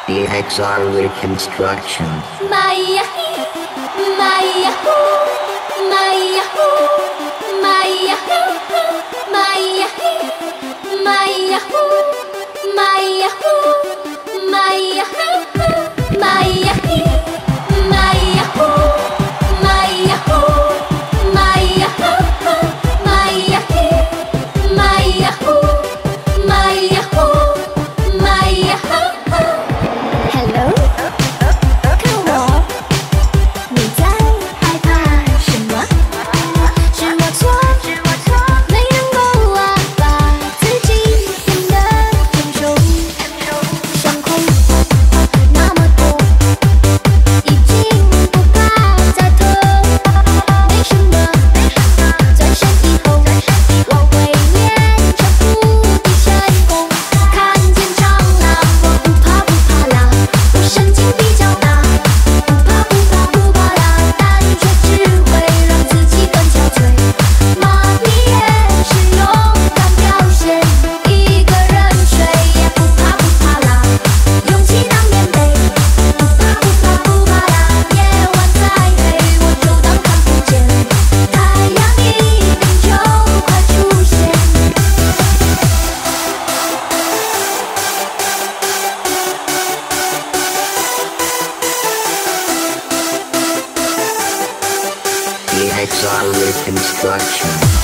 DXR Reconstruction. Maya, Maya, Maya, Maya, Maya, Maya, Maya, Maya, Maya, Hello， 看我，你在害怕什么？是我错，没能够把自己变得成熟，伤口那么多，已经不怕再痛。没什么，转身以后，我会练成伏地神功，看见蟑螂，我不怕啦。我神经比较大，不怕啦，但却只会让自己更憔悴。妈咪也是勇敢表现，一个人睡也不怕啦，勇气当棉被。不怕啦，夜晚再黑我就当看不见，太阳一定就快出现。 DXR Reconstruction.